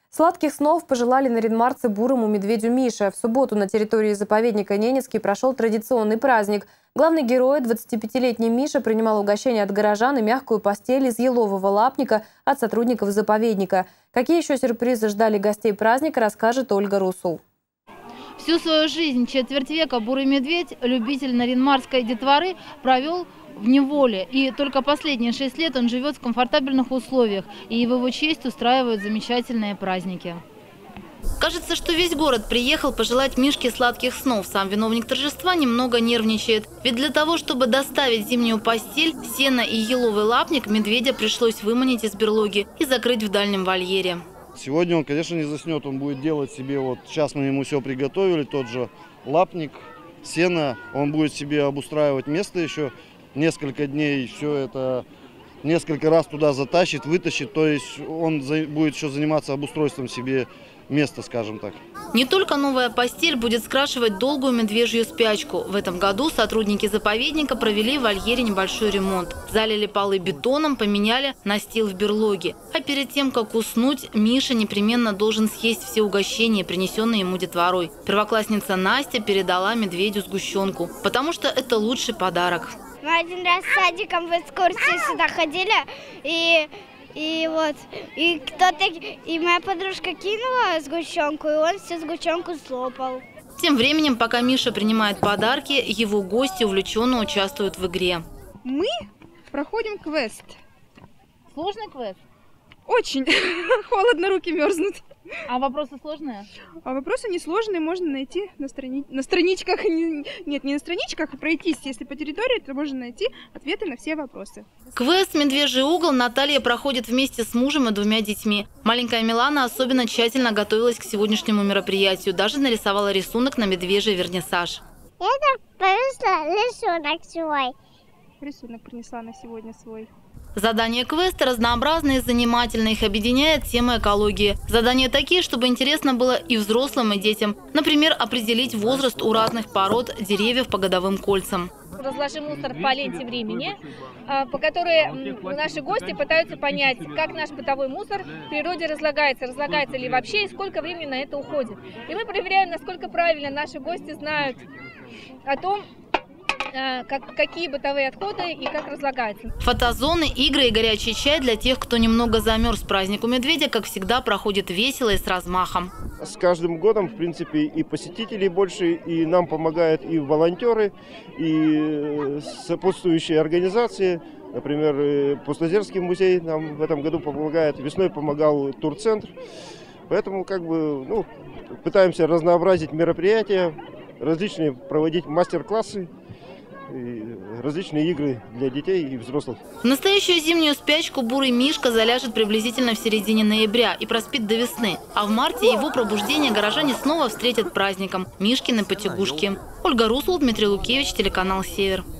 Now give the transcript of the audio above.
Сладких снов пожелали наринмарцы бурому медведю Мише. В субботу на территории заповедника Ненецкий прошел традиционный праздник. Главный герой, 25-летний Миша, принимал угощение от горожан и мягкую постель из елового лапника от сотрудников заповедника. Какие еще сюрпризы ждали гостей праздника, расскажет Ольга Русул. Всю свою жизнь, четверть века, бурый медведь, любитель наринмарской детворы, провел в неволе. И только последние 6 лет он живет в комфортабельных условиях. И в его честь устраивают замечательные праздники. Кажется, что весь город приехал пожелать Мишке сладких снов. Сам виновник торжества немного нервничает. Ведь для того, чтобы доставить зимнюю постель, сено и еловый лапник, медведя пришлось выманить из берлоги и закрыть в дальнем вольере. Сегодня он, конечно, не заснет, он будет делать себе, вот сейчас мы ему все приготовили, тот же лапник, сено, он будет себе обустраивать место еще несколько дней, все это несколько раз туда затащит, вытащит, то есть он будет еще заниматься обустройством себе места, скажем так. Не только новая постель будет скрашивать долгую медвежью спячку. В этом году сотрудники заповедника провели в вольере небольшой ремонт. Залили полы бетоном, поменяли настил в берлоге. А перед тем, как уснуть, Миша непременно должен съесть все угощения, принесенные ему детворой. Первоклассница Настя передала медведю сгущенку, потому что это лучший подарок. Мы один раз с садиком в экскурсии сюда ходили, и моя подружка кинула сгущенку, и он всю сгущенку слопал. Тем временем, пока Миша принимает подарки, его гости увлеченно участвуют в игре. Мы проходим квест. Сложный квест? Очень. Холодно, руки мерзнут. А вопросы сложные? А вопросы несложные, можно найти на страничках. Нет, не на страничках, а пройтись. Если по территории, то можно найти ответы на все вопросы. Квест «Медвежий угол» Наталья проходит вместе с мужем и 2 детьми. Маленькая Милана особенно тщательно готовилась к сегодняшнему мероприятию. Даже нарисовала рисунок на медвежий вернисаж. Я принесла рисунок свой. Рисунок принесла на сегодня свой. Задания квеста разнообразные и занимательные. Их объединяет тема экологии. Задания такие, чтобы интересно было и взрослым, и детям. Например, определить возраст у разных пород деревьев по годовым кольцам. Разложим мусор по ленте времени, по которой наши гости пытаются понять, как наш бытовой мусор в природе разлагается ли вообще и сколько времени на это уходит. И мы проверяем, насколько правильно наши гости знают о том, какие бытовые отходы и как разлагаются. Фотозоны, игры и горячий чай для тех, кто немного замерз. Праздник у медведя, как всегда, проходит весело и с размахом. С каждым годом, в принципе, и посетителей больше, и нам помогают и волонтеры, и сопутствующие организации. Например, Пустозерский музей нам в этом году помогает. Весной помогал турцентр. Поэтому пытаемся разнообразить мероприятия, различные проводить мастер-классы. И различные игры для детей и взрослых. В настоящую зимнюю спячку бурый Мишка заляжет приблизительно в середине ноября и проспит до весны. А в марте его пробуждение горожане снова встретят праздником – Мишкины потягушки. Ольга Русул, Дмитрий Лукевич, телеканал «Север».